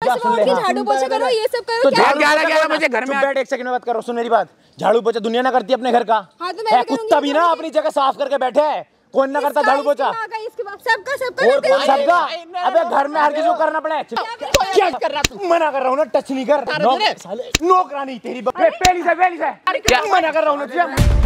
झाड़ू पोछा करो, ये सब करो। तो 11 बजे घर में बैठ, एक सेकंड में बात करो, सुन मेरी बात। झाड़ू पोछा दुनिया ना करती अपने घर का। हाँ, तो मैं कुत्ता भी ना अपनी जगह साफ करके बैठे है, कौन ना करता झाड़ू पोछा? सबका। अबे घर में हर किसी को करना पड़े। क्या कर रहा तू? मना कर रहा हूँ ना, टच नहीं कर। नौकरानी तेरी पहली से क्या मना कर रहा हूँ ना।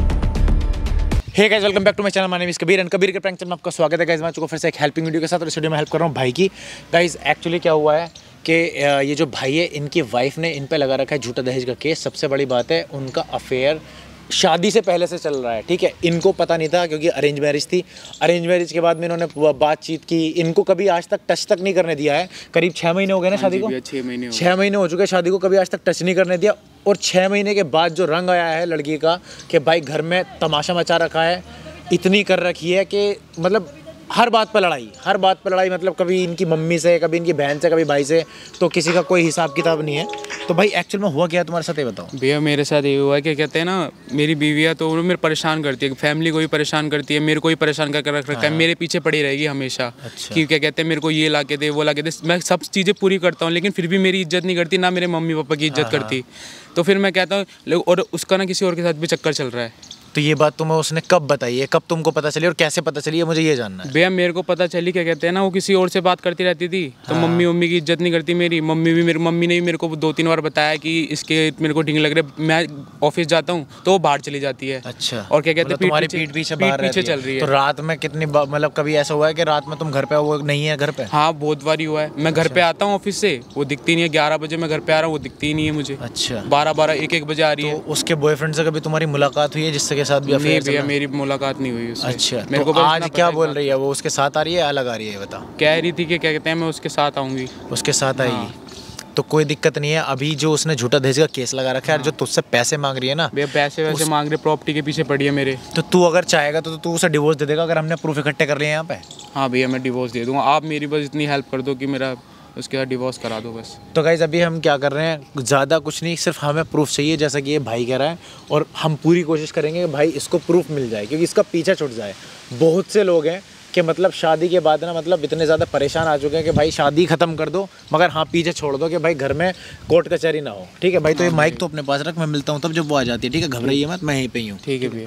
Hey guys, welcome back to my channel. My name is Kabir and Kabir के प्रैंक चैनल में आपका स्वागत है। गाइस मैं चुका फिर से एक हेल्पिंग वीडियो के साथ, और इस वीडियो में हेल्प कर रहा हूँ भाई की। गाइस एक्चुअली क्या हुआ है कि ये जो भाई है, इनकी वाइफ ने इन पे लगा रखा है झूठा दहेज का केस। सबसे बड़ी बात है, उनका अफेयर शादी से पहले से चल रहा है, ठीक है। इनको पता नहीं था क्योंकि अरेंज मैरिज थी। अरेंज मैरिज के बाद में इन्होंने बातचीत की, इनको कभी आज तक टच तक नहीं करने दिया है। करीब 6 महीने हो गए ना शादी को, 6 महीने हो चुके हैं शादी को, कभी आज तक टच नहीं करने दिया। और 6 महीने के बाद जो रंग आया है लड़की का कि भाई घर में तमाशा मचा रखा है, इतनी कर रखी है कि मतलब हर बात पर लड़ाई, मतलब कभी इनकी मम्मी से, कभी इनकी बहन से, कभी भाई से, तो किसी का कोई हिसाब किताब नहीं है। तो भाई एक्चुअल में हुआ क्या है तुम्हारे साथ, ये बताओ। भैया मेरे साथ ये हुआ है कि कहते हैं ना, मेरी बीवी है तो वो मेरे परेशान करती है, फैमिली को भी परेशान करती है, मेरे को भी परेशान करके रख रखा है। मेरे पीछे पड़ी रहेगी हमेशा। अच्छा। कि क्या कहते हैं, मेरे को ये ला के दे, वो ला के दे। मैं सब चीज़ें पूरी करता हूँ, लेकिन फिर भी मेरी इज्जत नहीं करती, ना मेरे मम्मी पापा की इज्जत करती। तो फिर मैं कहता हूँ, और उसका ना किसी और के साथ भी चक्कर चल रहा है। तो ये बात तुम्हें उसने कब बताई है, कब तुमको पता चली और कैसे पता चली है, मुझे ये जानना है। भैया मेरे को पता चली, क्या कहते हैं ना, वो किसी और से बात करती रहती थी। तो मम्मी की इज्जत नहीं करती मेरी। मम्मी ने भी मेरे को 2-3 बार बताया कि इसके मेरे को ढींग लग रहे। मैं ऑफिस जाता हूँ तो वो बाहर चली जाती है। अच्छा। और क्या कहते हैं, तुम्हारी पीठ पीछे चल रही है। तो रात में कितनी मतलब कभी ऐसा हुआ है कि रात में तुम घर पे वो नहीं है घर पे? हाँ बहुत बार हुआ है। मैं घर पे आता हूँ ऑफिस से, वो दिखती नहीं है। 11 बजे मैं घर पे आ रहा हूँ, वो दिखती ही नहीं है मुझे। अच्छा। 12 1 बजे आ रही है। उसके बॉयफ्रेंड से कभी तुम्हारी मुलाकात हुई है जिससे के साथ भी अफेयर? मेरी मुलाकात नहीं हुई उससे। अच्छा। मेरे तो को आज क्या बोल रही है वो, उसके साथ आ रही है अलग आ रही है, बताओ। कह रही थी कि क्या कहते हैं, मैं उसके साथ आऊंगी। उसके साथ आएगी तो कोई दिक्कत नहीं है। अभी जो उसने झूठा दहेज का केस लगा रखा है, जो तुझसे पैसे मांग रही है ना, पैसे वैसे मांग रहे, प्रॉपर्टी के पीछे पड़ी है मेरे। तो तू अगर चाहेगा तो तू उसे डिवोर्स दे देगा, अगर हमने प्रूफ इकट्ठे कर लिए यहाँ पे। हाँ भैया मैं डिवोर्स दे दूंगा। आप मेरी बस इतनी हेल्प कर दो कि मेरा उसके बाद डिवोर्स करा दो बस। तो गाइस अभी हम क्या कर रहे हैं, ज़्यादा कुछ नहीं, सिर्फ हमें प्रूफ चाहिए, जैसा कि ये भाई कह रहा है। और हम पूरी कोशिश करेंगे कि भाई इसको प्रूफ मिल जाए, क्योंकि इसका पीछा छूट जाए। बहुत से लोग हैं कि मतलब शादी के बाद ना, मतलब इतने ज़्यादा परेशान आ चुके हैं कि भाई शादी ख़त्म कर दो, मगर हाँ पीछे छोड़ दो कि भाई घर में कोर्ट कचहरी ना हो। ठीक है भाई, तो ये माइक तो अपने पास रख, मैं मिलता हूँ तब जब वो आ जाती है। ठीक है, घबराइए मत, मैं यहीं पे ही हूँ। ठीक है भैया।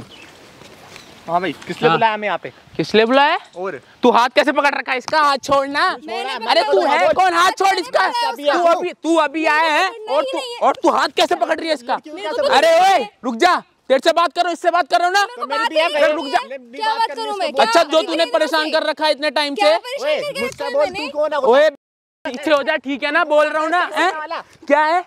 हाँ भाई, किस लिए बुलाया हमें यहाँ पे? किस लिए बुलाया? और तू हाथ कैसे पकड़ रखा है इसका? हाथ छोड़ना। अरे तू है कौन? हाथ छोड़ इसका। तू अभी आया है और तू हाथ कैसे पकड़ रही है इसका? अरे ओए रुक जा, तेरे से बात करो, इससे बात कर रहा हूँ ना। रुक जा। क्या बात करूं मैं? अच्छा, जो तूने परेशान कर रखा है इतने टाइम से। ओए पीछे हो जा, ठीक है ना, बोल रहा हूँ ना। क्या है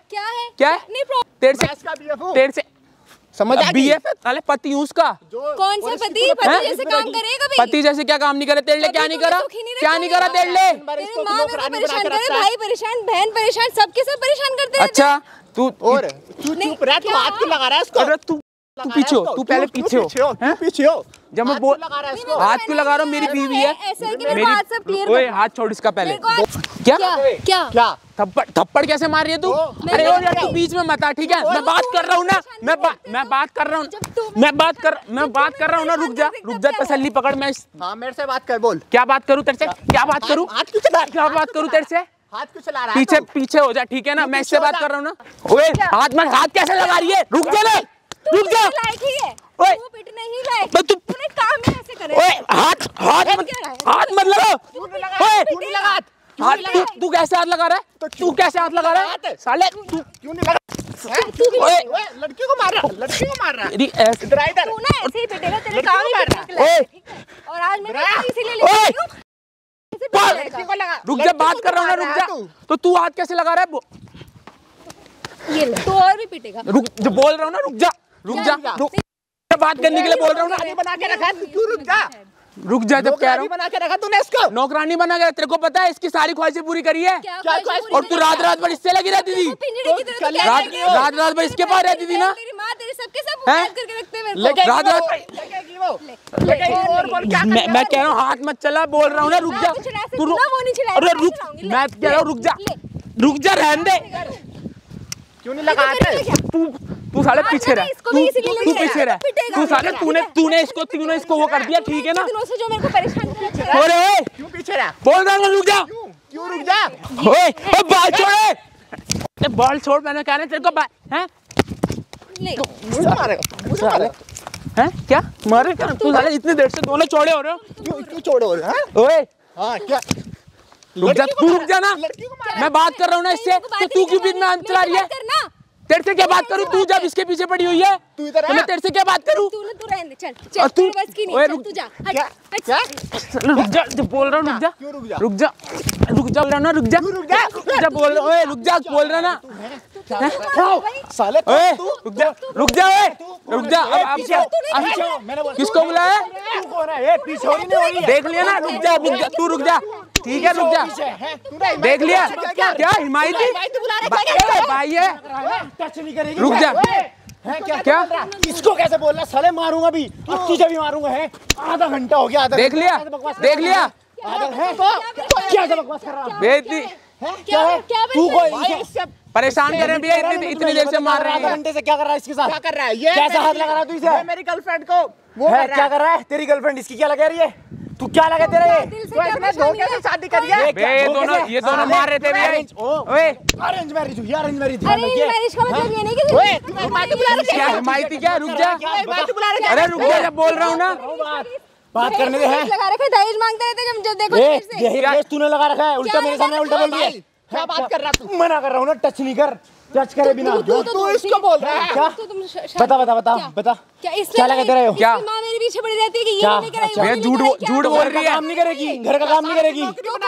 तेरे से समझ आ गई? साले पति हूँ उसका। कौन सा पति? पति जैसे काम करेगा भाई। पति जैसे क्या काम नहीं करे तेरे लिए? क्या नहीं करा? क्या नहीं करा तेरे लिए? तेरी माँ मेरे को परेशान करे, भाई परेशान, बहन परेशान, सबके सब परेशान करते हैं। अच्छा तू और चुप रह, तू हाथ क्यों लगा रहा है इसको? अरे तू पीछे हो, तू पहले पीछे हो। जब मैं बोल हाथ क्यों लगा रहा हूँ, मेरी बीवी है। ओए हाथ छोड़ इसका पहले। क्या थप्पड़ कैसे मार रही है तू? अरे यार तू बीच में मत आ, ठीक है? मैं बात कर रहा हूँ ना, मैं बात कर रहा हूँ ना। रुक जा तसल्ली पकड़। मैं हाँ मेरे से बात कर, बोल। क्या बात करूँ तेरे से? क्या बात करूँ तेरे से? हाथ क्यों चला रहा है? पीछे हो जा, ठीक है ना? मैं इससे बात कर रहा हूँ ना। ओए हाथ कैसे लगा रही है? रुक जा। ओए पिटने ही लायक है। तूने काम ही ऐसे करे। ओए हाथ मत लगा। ओए हाथ तू कैसे हाथ लगा रहा है? तू कैसे हाथ लगा रहा है साले? तू क्यों नहीं लगा? ओए लड़की को मार रहा है। तू ना ऐसे ही पिटेगा, तेरे काम ही करना है। और आज मैं इसीलिए लेके हूं। रुक जा, बात कर रहा हूँ ना, रुक जा। तो तू हाथ कैसे लगा रहा है? ये ले, तो और भी पिटेगा। रुक जो बोल रहा हूँ ना, रुक जा। बात करने के लिए बोल रहा हूँ ना। बना के रखा, क्यों रुक जा जब कह रहा हूँ। बना के रखा तूने इसको। नौकरानी बना के, तेरे को पता है इसकी सारी ख्वाहिशें पूरी करी है। और तू रात भर इससे लगी रहती थी। रात भर इसके पास रहती थी ना। तेरी माँ तेरे सबके सब याद करके रखते हैं मेरे को। मैं कह रहा हूँ हाथ मत चला, बोल रहा हूँ ना, रुक जा। अरे मैं कह रहा हूँ रुक जा, रहने दे। क्यों नहीं लगाते? तू साले पीछे रह, तू पीछे रह। तू साले तूने इसको वो कर दिया, ठीक है ना? जो मेरे को परेशान कर रहा है। अरे क्यों पीछे रह? बोल रहा हूँ रुक जा। क्यों रुक जा? ओए बाल छोड़, बाल छोड़, मैंने कहा ना तेरे को हैं? मुझे मारेगा? हैं क्या मारे? तू साले इतनी देर से दोनों चौड़े हो रहे हो, क्यों चौड़े हो रहे हैं? ओए हाँ क्या? रुक जा, तू रुक जा ना, मैं बात कर रहा हूँ ना इससे, तो तू क्यों बीच में आंच चला रही है? तेरे से क्या बात करूँ? तू जब इसके पीछे पड़ी हुई है तू इधर तो मैं तेरे से क्या बात करूँ? तू रहने दे, चल तू बस की नहीं, ओए चल रुक तू जा, क्या? रुक जा, जब बोल रहा हूँ रुक जा, क्यों रुक जा? रुक जा, रुक जा, बोल रहा ना रुक जा, रुक जा, जब बोल रहा ओए रुक जा, बोल रहा ना, साले ओए रुक जा, रुक जा, ओए रुक जा, अब किसको बुलाया? तू कौन है? पीछे हो रही नहीं हो रही है? देख लिया ना, रुक जा, तू रुक जा, ठीक है रुक जा, देख लिया क्या हिमायती भाई है, टच नहीं करेगी। रुक जा, क्या इसको कैसे बोल रहा? साले मारूंगा भी, अब तुझे भी मारूंगा है। आधा घंटा हो गया, देख लिया, देख लिया, क्या बकवास कर रहा है? बेइज्जती क्या है? तू कोई परेशान कर रहे हैं भैया, इतनी देर से मार रहे आधा हैं। घंटे से क्या कर रहा है इसके साथ? क्या कर रहा है ये? कैसा हाथ लगा रहा है तू इसे? मेरी गर्लफ्रेंड को वो है क्या कर रहा है? तेरी गर्लफ्रेंड इसकी क्या लगा रही है? तू क्या लगा तेरा ये? तो इसने धोखे से शादी करी है। बे ये दोनों मार रहे थे भैया। ओए अरेंज मैरिज हुई, अरेंज मैरिज। अरे मैरिज का मतलब ये नहीं कि ओए तू हिमायती बुला रहा क्या हिमायती क्या? रुक जा, हिमायती बुला रहा अरे रुक जा, जब बोल रहा हूँ ना। बात करने दे। है लगा रखा है, दहेज मांगते रहते जब देखो ए, देर से। यही केस तूने लगा रखा है, उल्टा मेरे सामने उल्टा बोल रही है। क्या बात कर रहा तू? मना कर रहा हूँ ना, टच नहीं कर, टच करे बिना। तू इसको बोल रहा है? क्या? बता क्या क्या लगा तेरा ये? क्या? माँ मेरे पीछे पड़ी रहती है कि ये क्या? नहीं कराई, भैया झूठ बोल रही है। काम नहीं करेगी, घर का काम नहीं करेगी।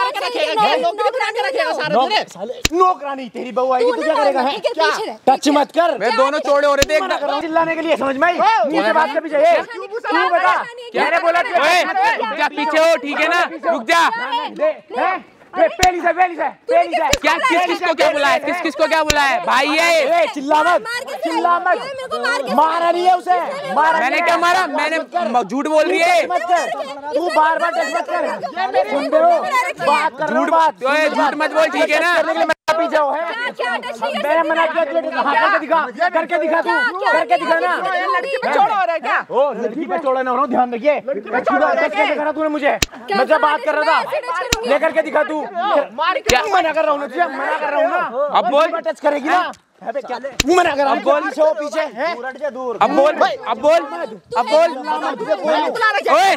नौकरानी तेरी बहू आएगी, तू क्या करेगा? है टच मत कर। वे दोनों चौड़े हो रहे थे चिल्लाने के लिए, समझ में आई? मुंह से बात कर पीछे। ए, तू बता, मैंने बोला ओए रुक जा, पीछे हो, ठीक है ना, रुक जा। पहली से क्या किसको क्या बुलाया? किसको क्या बुलाया? भाई है, चिल्ला मत, मारा नहीं है उसे, मारा। मैंने क्या मारा? मैंने झूठ बोल रही है, मत कर, तू बार टच मत कर। सुन रहे हो? बात कर रहा हूं, बात। ओए झूठ मत बोल, ठीक है ना? पीछे हो है। मैंने मना किया तुझे, करके दिखा, करके दिखा तू, करके दिखा ना। लड़की पे चौड़ा हो रहा है क्या? ओ लड़की पे चौड़ा ना हो, ध्यान रखिए। दिखा तूने मुझे, मैं जब बात कर रहा था, लेकर के दिखा तू। मना कर रहा हूँ ना तुझे, मना कर रहा हूँ ना। अब बोल, टच करेगी ना, मना कर रहा हूँ। बोल पीछे हो, पीछे है दूर। अब बोल, ओए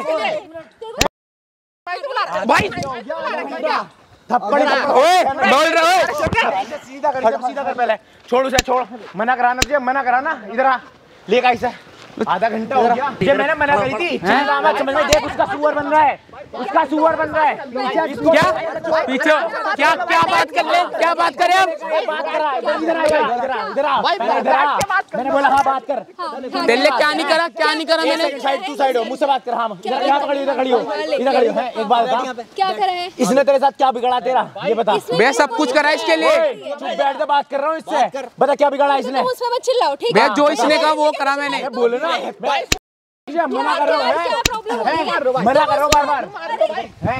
भाई थप्पड़ ओए बोल रहा है। सीधा कर पहले। छोड़ उसे, छोड़। मना कराना तुझे, मना कराना। इधर आ, लेगा इसे। आधा घंटा हो गया, ये मैंने मना करी थी। समझ में, देख उसका सुअर बन रहा है, उसका सुअर बन रहा है। क्या पीछे क्या बात कर ले? क्या बात करे आप? बात करा, इधर आ। मैंने बोला हाँ बात कर। दिल्ली क्या नहीं करा मैंने? साइड, तू साइड हो, मुझसे बात कर। हाँ इधर, यहाँ खड़ी हो, इधर खड़ी हो। है एक बात बता, क्या करा है? इसने तेरे साथ क्या बिगाड़ा तेरा, ये बता। भैया सब कुछ करा इसके लिए। चुप बैठ जा, बात कर रहा हूँ इससे। बता क्या बिगाड़ा इसने? तुम उसमें मत चिल्लाओ, ठीक है? भैया जो इसने कहा वो करा मैंने। बोलो ना, मना कर रहा हूँ, क्या प्रॉब्लम है? मना कर रहा हूँ बार-बार।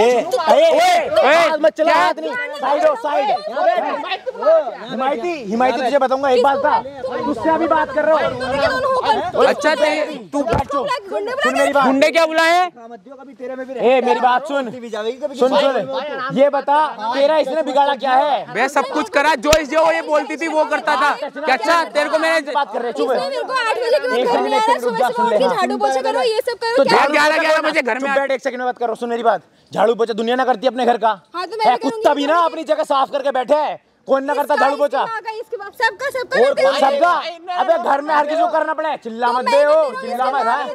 मत चला, हाथ नहीं, साइड हो, साइड। हिमायती तुझे बताऊंगा एक बात था, तुझसे अभी बात कर रहा हूँ। अच्छा तू सुन मेरी बात। गुंडे क्या बुलाए? मेरी बात सुन, ये बता तेरा इसने बिगाड़ा क्या है? भैया सब कुछ करा, जो ये बोलती थी वो करता था। क्या अच्छा तेरे को मैंने बात कर रहे, चुप है। मेरे को 8 बजे के बाद घर में आना, सुबह से उठ के झाड़ू पोछा करो, ये सब करो। क्या 11 बजे घर में बैठ, एक सेकंड में बात करो। सुन मेरी बात, झाड़ू पोछा दुनिया ना करती अपने घर का। हाँ, तो मैं भी कुत्ता भी ना अपनी जगह साफ करके बैठे है, कौन ना करता झाड़ू पोछा? सबका। अबे घर में हर किसी को करना पड़े, चिल्ला मत दे हो, चिल्ला मत।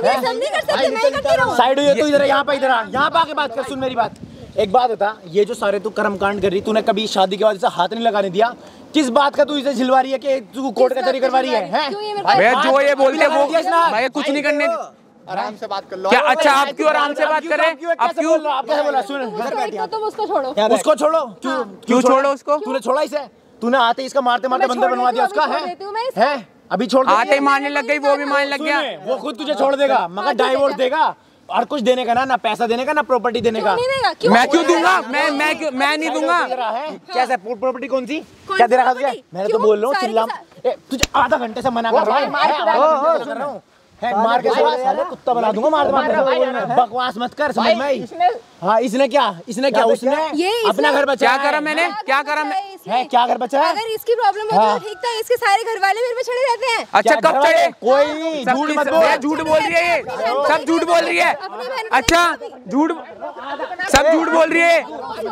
साइड हुई तू, इधर यहाँ पे आके बात कर। सुन मेरी बात, एक बात बता, ये जो सारे तू कर्मकांड कर रही, तूने कभी शादी के बाद इसे हाथ नहीं लगाने दिया? किस बात का तू इसे झिलवा रही है कि तू कोर्ट कचहरी करवा रही है? भैया जो ये बोलते वो भैया कुछ नहीं करने। आराम से बात कर लो। क्या अच्छा आप क्यों आराम से बात कर रहे हैं? आप क्यों बोला? सुन, उसको छोड़ो, उसको छोड़ो। क्यों छोड़ो उसको? तूने छोड़ा इसे, तूने आते इसका मारते मारते बंदर बनवा दिया उसका। है अभी छोड़, आते ही मारने लग गई, वो भी मारने लग गया। वो खुद तुझे छोड़ देगा, मगर डाइवोर्स देगा और कुछ देने का ना पैसा देने का, ना प्रॉपर्टी देने का। मैं क्यों दूंगा? मैं नहीं दूंगा। कैसे प्रॉपर्टी कौन सी क्या दे रहा है? मैंने तो बोल रहा हूँ, चिल्ला। तुझे आधा घंटे से मना कर रहा हूँ, मार के साले कुत्ता बना दूंगा, मार बकवास मत कर, समझ में? हाँ इसने क्या उसने अपना घर बचा। क्या करा मैंने, क्या करा मैं? है क्या घर बचा है? अगर इसकी प्रॉब्लम है तो ठीक था, इसके सारे घर वाले मेरे पे चढ़े रहते हैं। अच्छा कब चढ़े? कोई झूठ मत बोल, झूठ बोल रही है ये, सब झूठ बोल रही है। अच्छा झूठ, सब झूठ बोल रही है।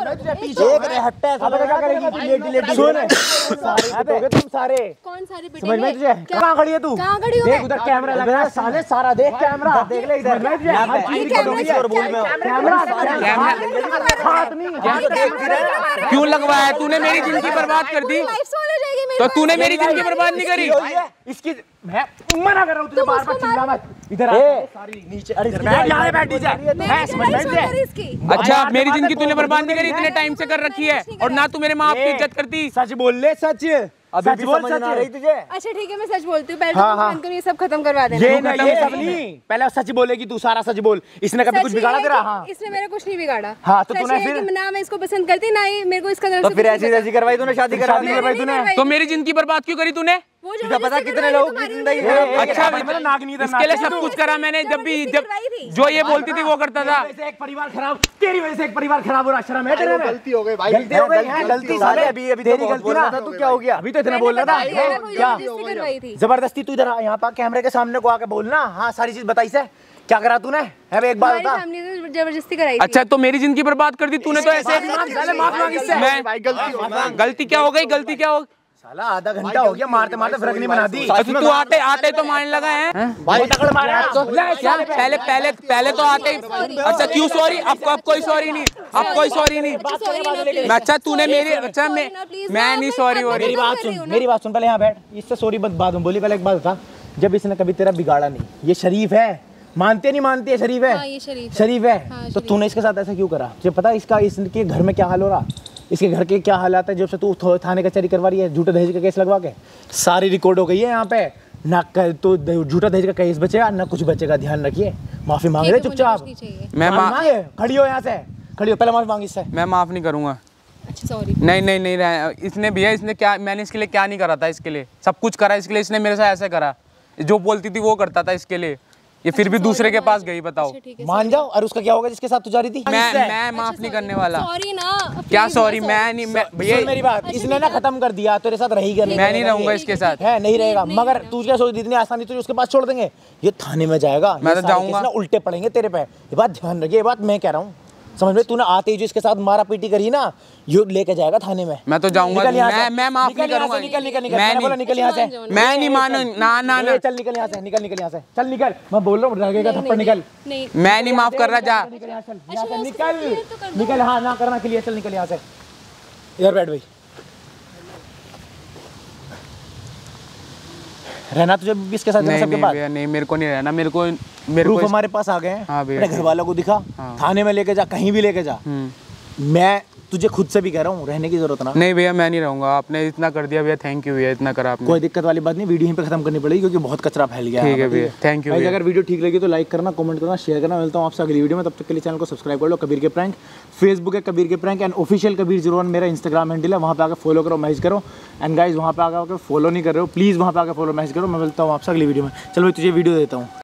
तुम सारे कौन सारे पिटेंगे? समझ में तुझे? कहाँ खड़ी है तू? कहाँ खड़ी हो? देख उधर कैमरा लगा है साले, सारा देख कैमरा, देख ले इधर। क्यों लगवाया तूने? मेरी जिंदगी बर्बाद कर दी। तो तूने मेरी जिंदगी बर्बाद नहीं करी। इसकी मैं मना कर रहा हूँ तुझे, बार-बार चिल्ला मत। इधर आ सारी नीचे, अरे बैठ यहाँ बैठ नीचे। मैं समझ में तुझे? अच्छा मेरी जिंदगी तूने बर्बाद नहीं करी, इतने टाइम से कर रखी है, और ना तू मेरे माँ बाप की इज्जत करती। सच बोल ले, सच सच बोल, सच रही तुझे। अच्छा ठीक है मैं सच बोलती हूँ, पहले तो बंद करो, ये सब खत्म करवा देना। ये सब नहीं, पहले सच बोलेगी तू, सारा सच बोल। इसने कभी कुछ बिगाड़ा तेरा? हाँ इसने मेरा कुछ नहीं बिगाड़ा। हाँ तो तूने फिर ना मैं इसको पसंद करती, ना ही मेरे को इसका तरफ से फिर ऐसी करवाई तूने, शादी करवाई तूने। तो मेरी जिंदगी बर्बाद क्यों करी तूने? तुझे पता कितने लोगों की जिंदगी अच्छा इसके लिए सब कुछ करा मैंने, जब जो ये बोलती थी वो करता था। एक परिवार खराब, तेरी वजह से एक परिवार खराब हो रहा। शर्म है तेरे में? गलती हो गई भाई, गलती हो गई है, गलती साले। अभी तेरी गलती ना, तू क्या हो गया? अभी तो इतना बोल रहा था क्या? जबरदस्ती तू इधर यहाँ पर कैमरे के सामने को आके बोलना। हाँ सारी चीज बताई से क्या करा तूने? है एक बात बता। जबरदस्ती कराई। अच्छा तो मेरी जिंदगी बर्बाद कर दी तूने, तो ऐसे माफ मांग इससे। मैं गलती क्या हो गई? गलती क्या हो? साला आधा घंटा हो गया मारते मारते फ्रक नहीं बना दी। अच्छा तू आते आते तो मारने लगा है भाई, तकड़ मारा क्या? पहले तो आते ही। अच्छा क्यों सॉरी? अब कोई सॉरी नहीं, अब कोई सॉरी नहीं। अच्छा तूने मेरी, अच्छा मैं नहीं सॉरी हो रही। मेरी बात सुन, पहले यहाँ बैठ। इससे सॉरी बाद में बोली, पहले एक बात बता। जब इसने कभी तेरा बिगाड़ा नहीं, ये शरीफ है, मानते नहीं मानते है, शरीफ है। हाँ, ये शरीफ है। तो तूने इसके साथ ऐसा क्यों करा? तुझे पता इसका इसके घर में क्या हाल हो रहा, इसके घर के क्या हालात है? जब से तू थाने कचहरी करवा रही है, झूठे दहेज का केस लगवा के, सारी रिकॉर्ड हो गई है यहाँ पे। ना तो झूठा दहेज का केस बचेगा ना कुछ बचेगा, ध्यान रखिए। माफी मांग रहे चुपचाप। मैं खड़ी हो यहाँ से, खड़ी हो, पहले माफी मांगी इससे। मैं माफ नहीं करूंगा। अच्छा सॉरी। नहीं इसने भैया, इसने क्या, मैंने इसके लिए क्या नहीं करा था? इसके लिए सब कुछ करा, इसके लिए इसने मेरे साथ ऐसे करा, जो बोलती थी वो करता था इसके लिए। ये फिर भी दूसरे के पास गई, बताओ। मान जाओ। और उसका क्या होगा जिसके साथ तू जा रही थी? मैं माफ नहीं करने वाला। सॉरी ना। क्या सॉरी? मैं नहीं, भैया मेरी बात, इसने ना खत्म कर दिया, तेरे साथ रही कर। मैं नहीं रहूंगा इसके साथ। है नहीं रहेगा, मगर तू क्या सोच, इतनी आसानी तुझे उसके पास छोड़ देंगे? ये थाने में जाएगा, मैं तो जाऊंगा, उल्टे पड़ेंगे तेरे पे। ये बात ध्यान रखिए, ये बात मैं कह रहा हूँ, समझ में? तूने आते ही जो इसके साथ मारा पीटी करी ना, ये लेके जाएगा थाने में। मैं तो जाऊंगा, मैं माफ नहीं करूंगा। निकल यहाँ से। मैं नहीं मानू। ना चल निकल यहाँ से, निकल यहाँ से, चल निकल। मैं बोल रहा हूँ, लगेगा थप्पड़, निकल। मैं नहीं माफ कर रहा, जा निकल। हाँ ना करना के लिए, चल निकल यहाँ से। इधर बैठ भाई। रहना तुझे भी इसके साथ सबके पास? नहीं मेरे को नहीं रहना, मेरे को हमारे पास आ गए हैं। अपने घर वालों को दिखा, थाने में लेके जा, कहीं भी लेके जा। मैं तुझे खुद से भी कह रहा हूँ, रहने की जरूरत ना। नहीं भैया मैं नहीं रहूंगा, आपने इतना कर दिया भैया, थैंक यू भैया, इतना करा आपने। कोई दिक्कत वाली बात नहीं, वीडियो यहीं पे खत्म करनी पड़ेगी क्योंकि बहुत कचरा फैल गया। ठीक है भैया, थैंक यू। अगर वीडियो ठीक लगी तो लाइक करना, कमेंट करना, शेयर करना। मिलता हूँ आपसे अगली वीडियो में, तब तक के लिए चैनल को सब्सक्राइब कर लो। कबीर के प्रैंक फेसबुक है, कबीर के प्रैंक एंड ऑफिशियल कबीर 01 मेरा इंस्टाग्राम हैंडल है, वहाँ पे आकर फॉलो करो, मैसेज करो। एंड गाइज वहाँ पे आकर फॉलो नहीं कर रहे हो, प्लीज़ वहाँ पे आकर फॉलो मैसेज करो। मैं मिलता हूँ आपसे अगली वीडियो में। चलो भाई तुझे वीडियो देता हूँ।